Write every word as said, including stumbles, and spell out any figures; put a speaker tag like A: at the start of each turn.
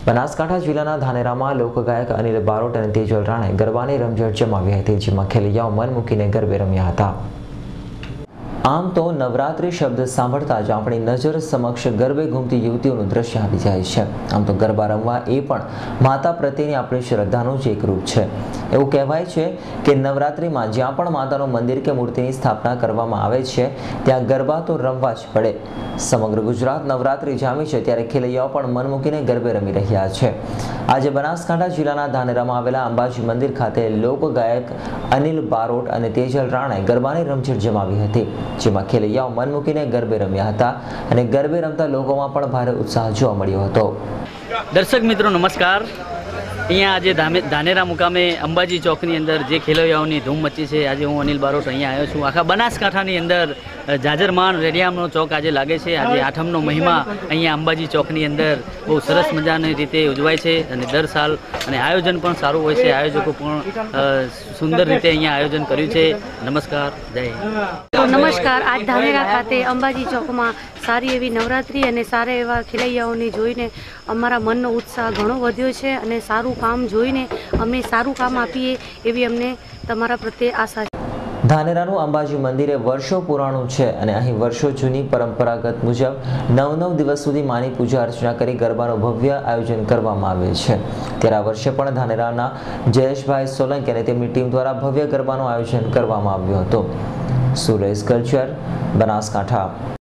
A: બનાસકાંઠા જિલ્લાના ધાનેરામાં લોકગાયક અનિલ બારોટ અને તેજલ રાણે ગરબાની રમઝટ જમાવી હતી, જેમાં ખેલૈયાઓ મન મૂકીને ગરબે રમ્યા હતા। આમ તો નવરાત્રિ શબ્દ સાંભળતા જ આપણી નજર સમક્ષ ગરબે ઘૂમતી યુવતીઓનું દ્રશ્ય આવી જાય છે। આમ તો ગરબા રમવા એ પણ માતા પ્રત્યેની આપણી શ્રદ્ધાનું જ એક રૂપ છે। એવું કહેવાય છે કે નવરાત્રિમાં જ્યાં પણ માતાનું મંદિર કે મૂર્તિની સ્થાપના કરવામાં આવે છે ત્યાં ગરબા તો રમવા જ પડે। સમગ્ર ગુજરાત નવરાત્રિ જામી છે ત્યારે ખેલૈયાઓ પણ મન મૂકીને ગરબે રમી રહ્યા છે। આજે બનાસકાંઠા જિલ્લાના ધાનેરામાં આવેલા અંબાજી મંદિર ખાતે લોકગાયક અનિલ બારોટ અને તેજલ રાણે ગરબાની રમઝટ જમાવી હતી, જેમાં ખેલૈયાઓ મન મૂકીને ગરબે રમ્યા હતા અને ગરબે રમતા લોકોમાં પણ ભારે ઉત્સાહ જોવા મળ્યો હતો।
B: દર્શક મિત્રો નમસ્કાર। અહીંયા આજે ધાનેરા મુકામે અંબાજી ચોકની અંદર જે ખેલૈયાઓની ધૂમ મચી છે, આજે હું અનિલ બારોટ અહીંયા આવ્યો છું। આખા બનાસકાંઠાની અંદર જાજરમાન રેડિયામનો ચોક આજે લાગે છે। આજે આઠમનો મહિમા અહીંયા અંબાજી ચોકની અંદર બહુ સરસ મજાની રીતે ઉજવાય છે અને દર સાલ અને આયોજન પણ સારું હોય છે। આયોજકો પણ સુંદર રીતે અહીંયા આયોજન કર્યું છે। નમસ્કાર, જય
C: નમસ્કાર। આજ ધાનેરા ખાતે અંબાજી ચોકમાં સારી એવી નવરાત્રિ અને સારા એવા ખેલૈયાઓને જોઈને અમારા મનનો ઉત્સાહ ઘણો વધ્યો છે અને સારું કામ જોઈને અમે સારું કામ આપીએ એવી અમને તમારા પ્રત્યે આશા છે।
A: ધાનેરાનું અંબાજી મંદિર એ વર્ષો પુરાણું છે અને અહીં વર્ષો જૂની પરંપરાગત મુજબ નવ નવ દિવસ સુધી માની પૂજા અર્ચના કરી ગરબાનું ભવ્ય આયોજન કરવામાં આવે છે। ત્યારે આ વર્ષે પણ ધાનેરાના જયેશભાઈ સોલંકી અને તેમની ટીમ દ્વારા ભવ્ય ગરબાનું આયોજન કરવામાં આવ્યું હતું। સુરેશ કલ્ચર, બનાસકાંઠા।